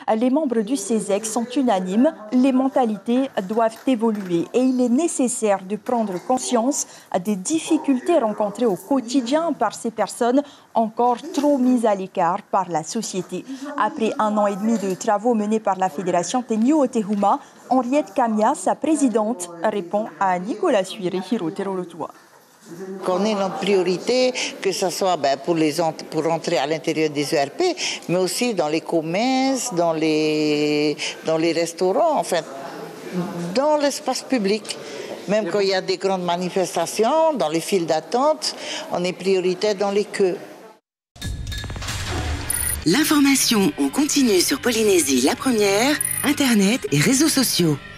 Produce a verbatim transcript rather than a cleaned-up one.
Les membres du C E S E C sont unanimes, les mentalités doivent évoluer et il est nécessaire de prendre conscience des difficultés rencontrées au quotidien par ces personnes encore trop mises à l'écart par la société. Après un an et demi de travaux menés par la Fédération Tenyu Otehuma, Henriette Kamia, sa présidente, répond à Nicolas Suire Hiroterolotua. Qu'on ait notre priorité, que ce soit ben, pour, les, pour rentrer à l'intérieur des E R P, mais aussi dans les commerces, dans les, dans les restaurants, enfin, dans l'espace public. Même quand il y a des grandes manifestations, dans les files d'attente, on est prioritaire dans les queues. L'information en continu sur Polynésie la première, Internet et réseaux sociaux.